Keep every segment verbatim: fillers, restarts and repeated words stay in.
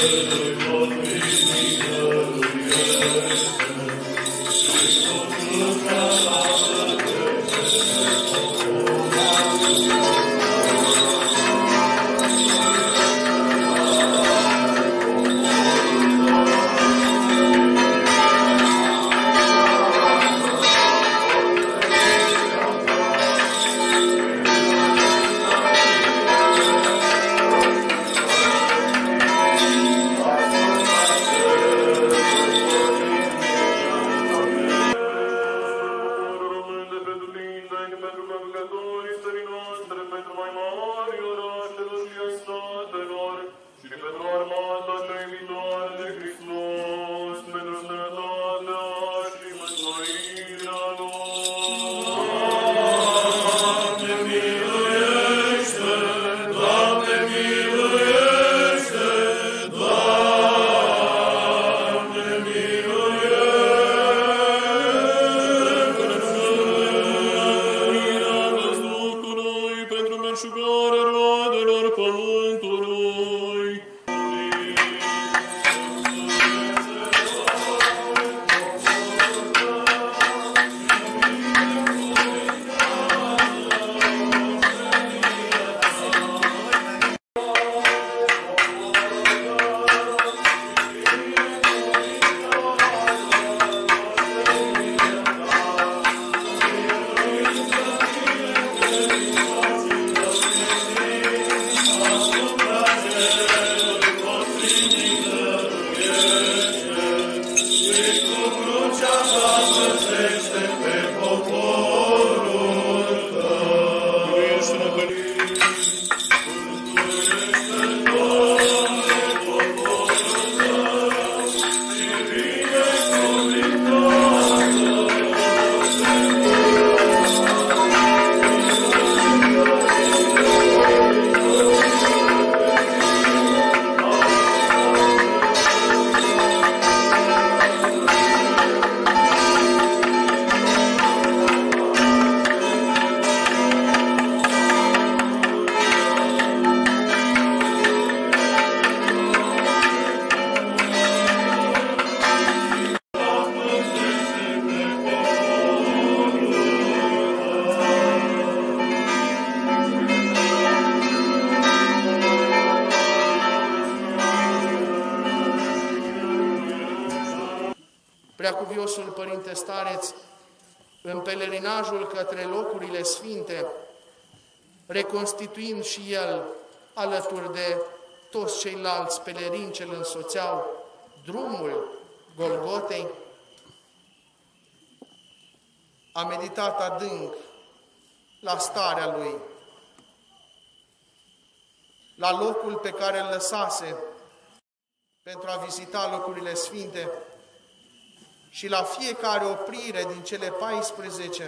Preacuviosul Părinte Stareț, în pelerinajul către locurile sfinte, reconstituind și el, alături de toți ceilalți pelerini ce îl însoțeau, drumul Golgotei, a meditat adânc la starea lui, la locul pe care îl lăsase pentru a vizita locurile sfinte și la fiecare oprire din cele paisprezece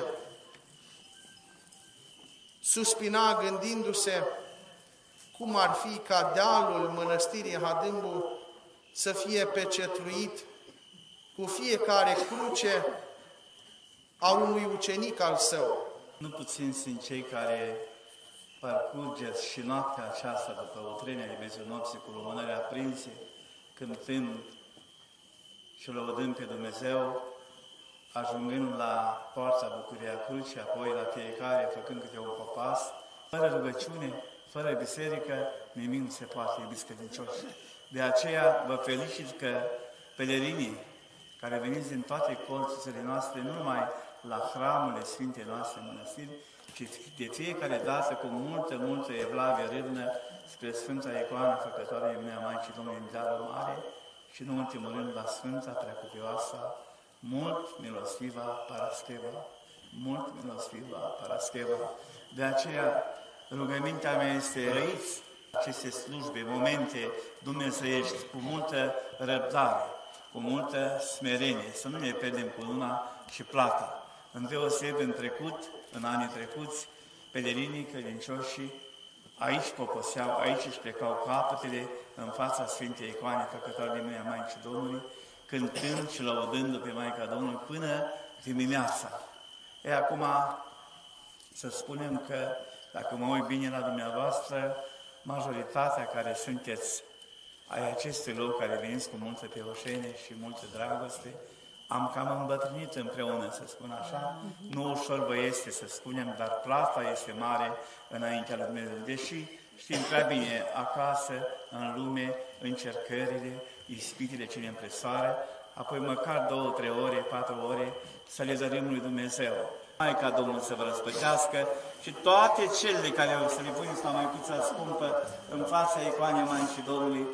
suspina gândindu-se cum ar fi ca dealul mănăstirii Hadâmbu să fie pecetluit cu fiecare cruce a unui ucenic al său. Nu puțin sunt cei care parcurgeți și noaptea aceasta după utrenia de miezul nopții cu lumânări aprinse, cântând și lăudând pe Dumnezeu, ajungând la poarta Bucuria Crucii, apoi la fiecare făcând câte un popas, fără rugăciune, fără biserică, nimic nu se poate, iubiți credincioși. De aceea vă felicit că pelerinii care veniți din toate colțurile noastre, nu numai la hramurile Sfintei noastre mănăstiri, ci de fiecare dată cu multă, multă evlavie râvnă spre Sfânta Icoană Făcătoare de Minunea Maicii Domnului din Dealul Mare și, în ultimul rând, la Sfânta Preacuvioasa, mult milostiva Parascheva, mult milostiva Parascheva. De aceea, rugămintea mea este răiți aceste slujbe, momente dumnezeiești, cu multă răbdare, cu multă smerenie, să nu ne pierdem cu luna și plata. Îndeosebi în trecut, în anii trecuți, pelerinii credincioșii aici poposeau, aici își plecau capătele în fața Sfintei Icoane Făcătoare de Minunea Maicii Domnului, cântând și lăudându pe Maica Domnului până dimineața. E, acum să spunem că, dacă mă uit bine la dumneavoastră, majoritatea care sunteți ai acestui loc care veniți cu multă teoșenie și multă dragoste, am cam îmbătrânit împreună, să spun așa. Nu ușor vă este să spunem, dar plata este mare înaintea lui Dumnezeu. Deși știm prea bine, acasă, în lume, încercările, ispitile ce ne împresoară, apoi măcar două, trei ore, patru ore, să le dărim lui Dumnezeu. Maica Domnului să vă răspătească și toate cele care o să le puneți la Măicuța Scumpă în fața icoanei Maicii Domnului.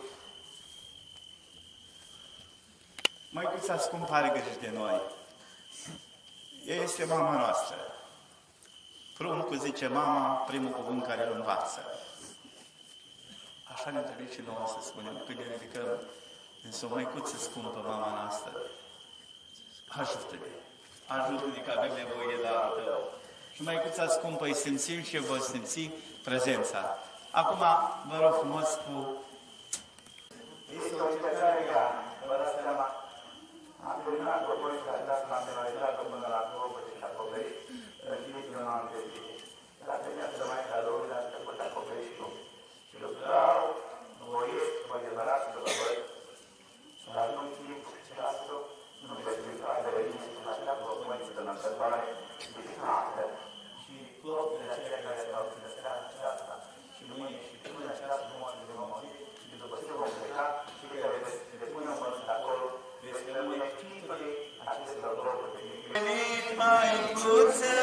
Măicuța Scumpă are grijă de noi. Ea este mama noastră. Pruncul zice mama, primul cuvânt care îl învață. Așa ne trebuie și nouă să spunem, când ne ridicăm, însă o Măicuță Scumpă, mama noastră, ajută-ne, ajută-ne că avem nevoie de darul Tău. Și Măicuța Scumpă îi simțim și vă simți prezența. Acum, vă rog frumos cu... Este o încercare grea, vă dați seama, am terminat proporția aceasta, am penalizat până la nouă și la Covești, în timp până la întâlnire. La terminat să mai cadou, dar să pot acoperi și nu. Și lucrau, voiesc, mă adevărat să vă văd, dar nu timp și asta, nu veți uita de veniți și la cea plăcumăriță de năsătoare, discretă. Și plăcurile acelea care se au în seara aceasta, și mâine și până această moarte de vom auzi, și după ce vom pleca, și că veți depune mă de acolo, veți rămâne timpul acestor locuri. Venit, Măicuță!